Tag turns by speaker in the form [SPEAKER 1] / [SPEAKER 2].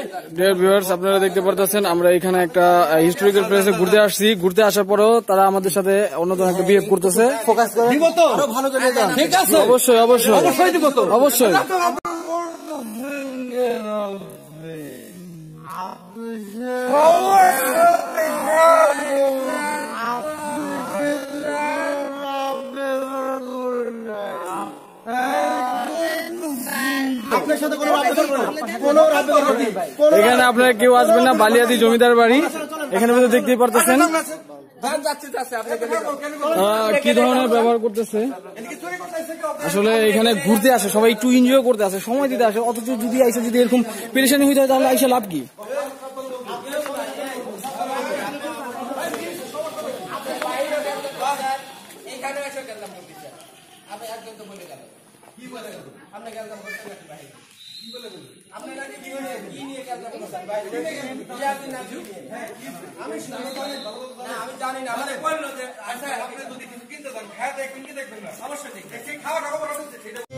[SPEAKER 1] Dear viewers, আপনারা দেখতে পারতেছেন আমরা এখানে একটা হিস্টোরিক্যাল প্লেসে ঘুরতে আসছি। ঘুরতে আসার পরেও তারা আমাদের সাথে অন্যতম একটা বিহেভ করতেছে। ফোকাস করে ভালো চলে যান। ঠিক আছে, অবশ্যই অবশ্যই অবশ্যই দিব তো, অবশ্যই। এখানে আপনারা কেউ আসবেন না, বালিয়াদি জমিদার বাড়ি। এখানে দেখতেই পারতেছেন কি ধরনের ব্যবহার করতেছে। আসলে এখানে ঘুরতে আসে সবাই, একটু এনজয় করতে আসে, সময় দিতে আসে। অথচ যদি আইসা যদি এরকম পেরেশানি হয়ে যায় তাহলে আইসা লাভ কি?
[SPEAKER 2] আমি জানি না আপনি যদি কিছু কিনতে চান, খাওয়া দেখবেন কি দেখবেন না, সমস্যা নেই। খাওয়া